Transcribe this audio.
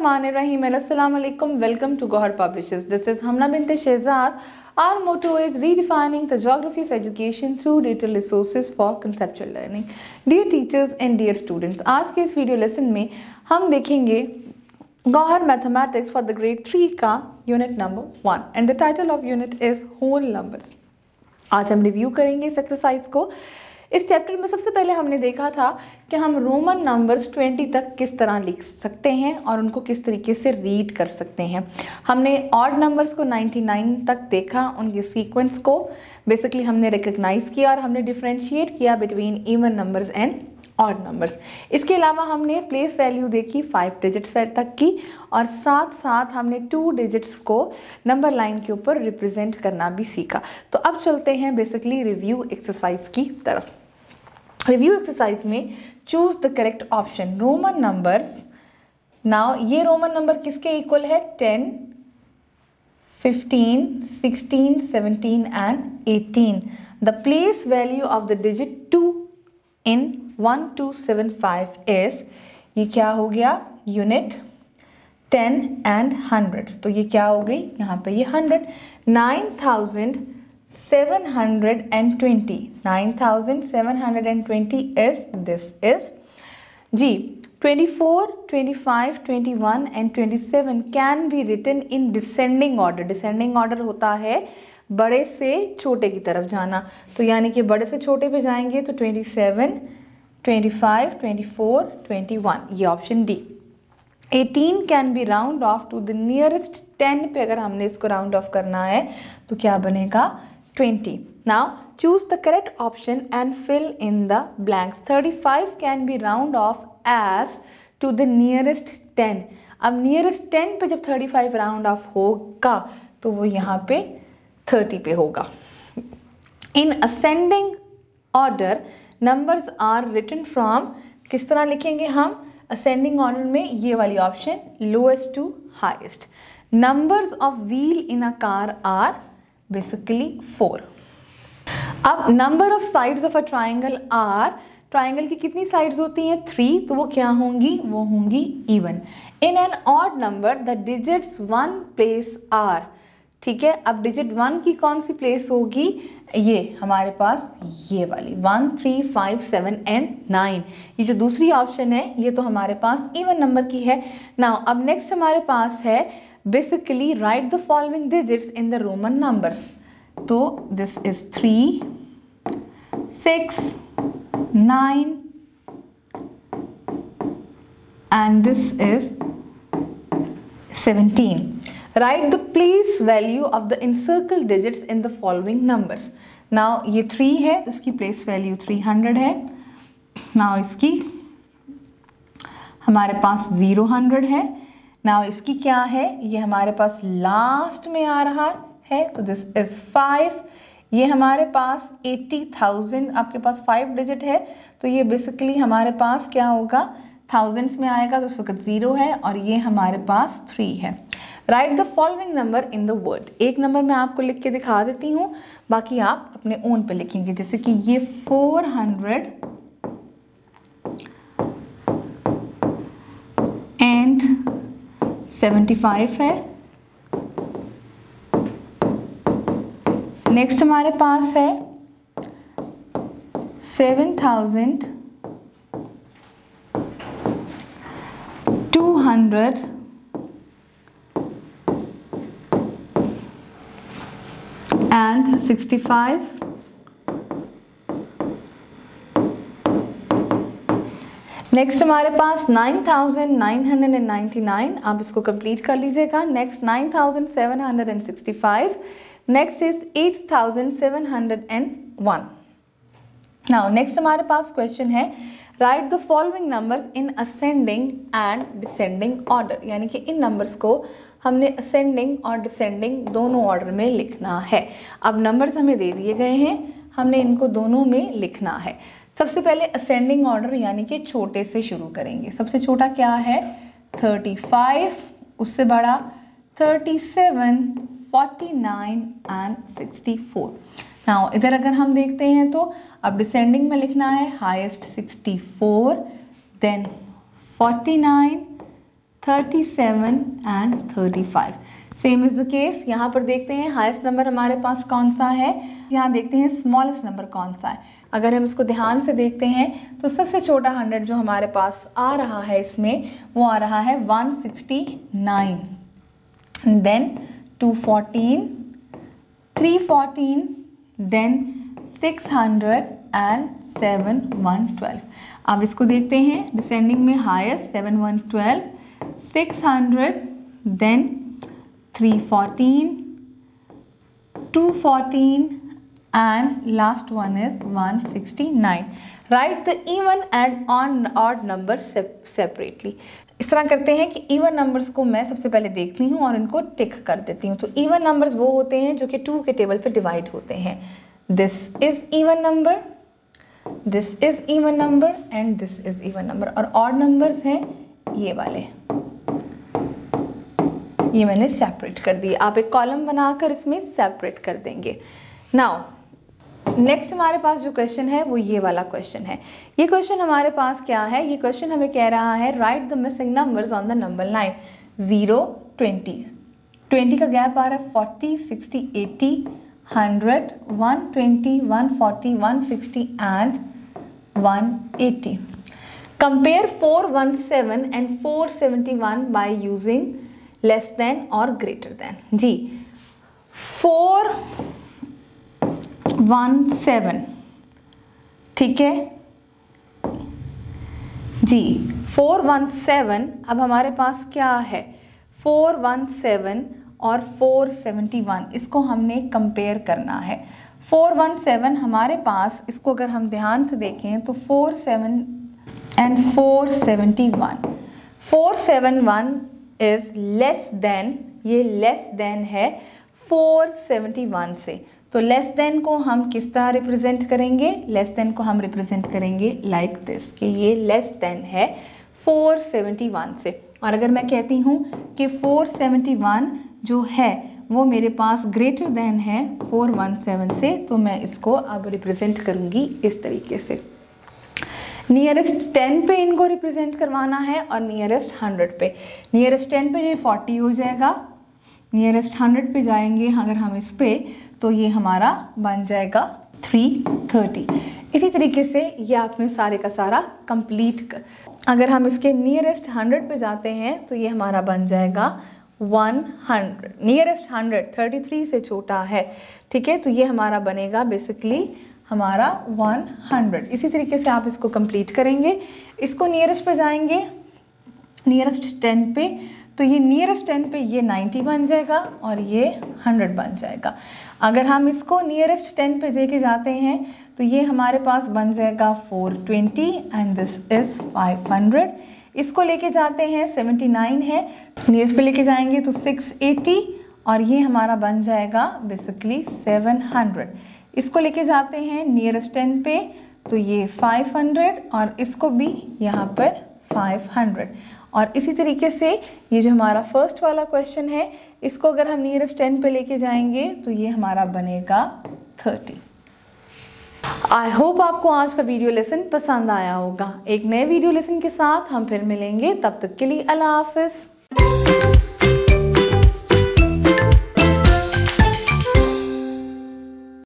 Bismillahirrahmanirrahim. Assalamu alaikum. Welcome to Gohar Publishers. This is Hamna Binte Shehzad. Our motto is redefining the geography of education through digital resources for conceptual learning. Dear teachers and dear students, आज के इस video lesson में हम देखेंगे गौहर mathematics for the grade 3 का unit number 1 and the title of unit is whole numbers. आज हम रिव्यू करेंगे इस एक्सरसाइज को. इस चैप्टर में सबसे पहले हमने देखा था कि हम रोमन नंबर्स 20 तक किस तरह लिख सकते हैं और उनको किस तरीके से रीड कर सकते हैं. हमने ऑड नंबर्स को 99 तक देखा, उनके सीक्वेंस को बेसिकली हमने रिकग्नाइज किया और हमने डिफरेंशिएट किया between even numbers and odd numbers. इसके अलावा हमने प्लेस वैल्यू देखी 5 डिजिट्स तक की और साथ साथ हमने 2 डिजिट्स को नंबर लाइन के ऊपर रिप्रेजेंट करना भी सीखा. तो अब चलते हैं बेसिकली रिव्यू एक्सरसाइज की तरफ. रिव्यू एक्सरसाइज में choose the correct option Roman numbers. Now ये रोमन नंबर किसके इक्वल है? 10, 15, 16, 17 and 18. The place value of the digit 2 in 1275 is, ये क्या हो गया? Unit 10 and hundreds. तो ये क्या हो गई? यहाँ पे ये 100. 9720 is this is ji. 24, 25, 21 and 27 can be written in descending order. descending order होता है बड़े से छोटे की तरफ जाना. तो यानी कि बड़े से छोटे पे जाएंगे तो 27, 25, 24, 21, ये option D. 18 can be round off to the nearest 10 पे अगर हमने इसको राउंड ऑफ करना है तो क्या बनेगा? 20. Now choose the correct option and fill in the blanks. 35 can be round off as to the nearest 10. अब नियरेस्ट 10 पे जब 35 राउंड ऑफ होगा तो वो यहाँ पे 30 पे होगा. In ascending order numbers are written from, किस तरह लिखेंगे हम असेंडिंग ऑर्डर में? ये वाली option lowest to highest. Numbers of wheel in a car are basically 4. अब number of sides of a triangle are, triangle की कितनी साइड्स होती हैं? 3. तो वो क्या होंगी? वो होंगी even. In an odd number the digits 1 place are. ठीक है, अब डिजिट 1 की कौन सी प्लेस होगी? ये हमारे पास ये वाली 1, 3, 5, 7 एंड 9. ये जो दूसरी ऑप्शन है ये तो हमारे पास इवन नंबर की है. नाउ अब नेक्स्ट हमारे पास है basically write the following digits in the Roman numbers. तो this is 3, 6, 9 and this is 17. Write the place value of the encircled digits in the following numbers. Now ये 3 है तो इसकी place value 300 है. Now इसकी हमारे पास 0, 100 है. Now इसकी क्या है? ये हमारे पास लास्ट में आ रहा है तो this is 5. ये हमारे पास 80,000, आपके पास 5 डिजिट है तो ये बेसिकली हमारे पास क्या होगा? थाउजेंड्स में आएगा तो इस वक्त 0 है और ये हमारे पास 3 है. Write the following number in the word. एक नंबर मैं आपको लिख के दिखा देती हूँ, बाकी आप अपने ओन पे लिखेंगे. जैसे कि ये 475 है. नेक्स्ट हमारे पास है 7,200 and 65. नेक्स्ट हमारे पास 9,999. आप इसको कंप्लीट कर लीजिएगा. Next 9,765. Next is 8,701. Now next हमारे पास क्वेश्चन है write the following numbers in ascending and descending order. यानी कि इन नंबर्स को हमने असेंडिंग और डिसेंडिंग दोनों ऑर्डर में लिखना है. अब नंबर्स हमें दे दिए गए हैं, हमने इनको दोनों में लिखना है. सबसे पहले असेंडिंग ऑर्डर यानी कि छोटे से शुरू करेंगे. सबसे छोटा क्या है? 35. उससे बड़ा 37, 49 एंड 64. नाउ इधर अगर हम देखते हैं तो अब डिसेंडिंग में लिखना है highest 64, then 49, 37 and 35। Same is the case, यहाँ पर देखते हैं हाईएस्ट नंबर हमारे पास कौन सा है, यहाँ देखते हैं स्मॉलेस्ट नंबर कौन सा है। अगर हम इसको ध्यान से देखते हैं तो सबसे छोटा 100 जो हमारे पास आ रहा है इसमें वो आ रहा है 169, देन 214, 314, देन 600 एंड 712। अब इसको देखते हैं डिसेंडिंग में highest 712, 600, then 314, 214 and last one is 169. Write the even and odd numbers separately. इस तरह करते हैं कि इवन नंबर्स को मैं सबसे पहले देखती हूँ और इनको टिक कर देती हूँ। तो इवन नंबर्स वो होते हैं जो कि 2 के टेबल पे डिवाइड होते हैं। This is even number, this is even number and this is even number. और ऑड नंबर्स हैं ये वाले, ये मैंने सेपरेट कर दिए। आप एक कॉलम बनाकर इसमें सेपरेट कर देंगे। नाउ नेक्स्ट हमारे पास जो क्वेश्चन है वो ये वाला क्वेश्चन है। ये क्वेश्चन हमारे पास क्या है, ये क्वेश्चन हमें कह रहा है write the missing numbers on the number line 0, 20। 20 का गैप आ रहा है 40, 60, 80, 100, 120, 140, 160 and 180। Compare 417 and 471 by using less than और ग्रेटर देन। जी 417, ठीक है जी 417। अब हमारे पास क्या है 417 और 471, इसको हमने कंपेयर करना है। 417 हमारे पास, इसको अगर हम ध्यान से देखें तो 47 एंड 471, 471 इज लेस देन, ये लेस देन है 471 से। तो लेस देन को हम किस तरह रिप्रेजेंट करेंगे, लेस देन को हम रिप्रेजेंट करेंगे लाइक दिस कि ये लेस देन है 471 से। और अगर मैं कहती हूँ कि 471 जो है वो मेरे पास ग्रेटर देन है 417 से, तो मैं इसको अब रिप्रेजेंट करूँगी इस तरीके से। नियरेस्ट 10 पे इनको रिप्रेजेंट करवाना है और नियरेस्ट 100 पे। नियरेस्ट 10 पे ये 40 हो जाएगा, नियरेस्ट 100 पे जाएंगे अगर हम इस पे तो ये हमारा बन जाएगा 330। इसी तरीके से ये आपने सारे का सारा कंप्लीट कर। अगर हम इसके नियरेस्ट 100 पे जाते हैं तो ये हमारा बन जाएगा 100। नियरेस्ट 100 33 से छोटा है, ठीक है, तो ये हमारा बनेगा बेसिकली हमारा 100। इसी तरीके से आप इसको कंप्लीट करेंगे। इसको नियरेस्ट पे जाएंगे, नियरेस्ट 10 पे, तो ये नियरेस्ट 10 पे ये 90 बन जाएगा और ये 100 बन जाएगा। अगर हम इसको नियरेस्ट 10 पे लेके जाते हैं तो ये हमारे पास बन जाएगा 420 एंड दिस इज 500। इसको लेके जाते हैं 79 है, नियरेस्ट पे लेके जाएंगे तो 680 और ये हमारा बन जाएगा बेसिकली 700। इसको लेके जाते हैं नियरेस्ट 10 पे तो ये 500 और इसको भी यहाँ पर 500। और इसी तरीके से ये जो हमारा फर्स्ट वाला क्वेश्चन है इसको अगर हम नियरेस्ट 10 पे लेके जाएंगे तो ये हमारा बनेगा 30। आई होप आपको आज का वीडियो लेसन पसंद आया होगा। एक नए वीडियो लेसन के साथ हम फिर मिलेंगे, तब तक के लिए अल्लाह हाफिज़।